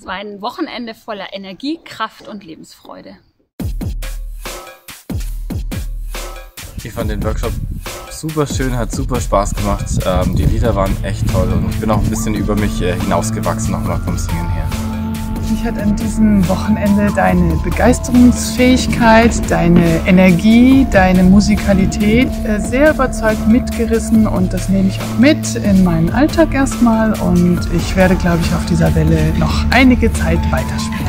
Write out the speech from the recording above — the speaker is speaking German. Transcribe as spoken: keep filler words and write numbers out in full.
war ein Wochenende voller Energie, Kraft und Lebensfreude. Ich fand den Workshop super schön, hat super Spaß gemacht. Ähm, die Lieder waren echt toll und ich bin auch ein bisschen über mich äh, hinausgewachsen nochmal vom Singen her. Mich hat an diesem Wochenende deine Begeisterungsfähigkeit, deine Energie, deine Musikalität äh, sehr überzeugt mitgerissen und das nehme ich auch mit in meinen Alltag erstmal und ich werde, glaube ich, auf dieser Welle noch einige Zeit weiterspielen.